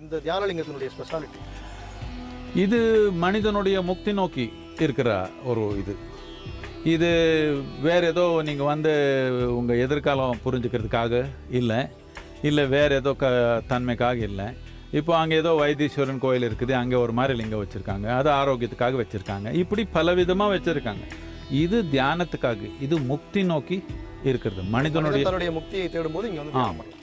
இந்த தியானலிங்கத்தினுடைய ஸ்பெஷாலிட்டி? இது மனிதனுடைய முக்தி நோக்கி இருக்கிற ஒரு இது வேறு ஏதோ நீங்கள் வந்து உங்கள் எதிர்காலம் புரிஞ்சுக்கிறதுக்காக இல்லை வேறு ஏதோ தன்மைக்காக இல்லை. இப்போ அங்கே ஏதோ வைத்தீஸ்வரன் கோயில் இருக்குது, அங்கே ஒரு மாதிரி லிங்கம் வச்சுருக்காங்க, அது ஆரோக்கியத்துக்காக வச்சுருக்காங்க, இப்படி பல விதமாக வச்சுருக்காங்க. இது தியானத்துக்காக, இது முக்தி நோக்கி இருக்கிறது. மனிதனுடைய முக்தியை தேடும்போது இங்கே வந்து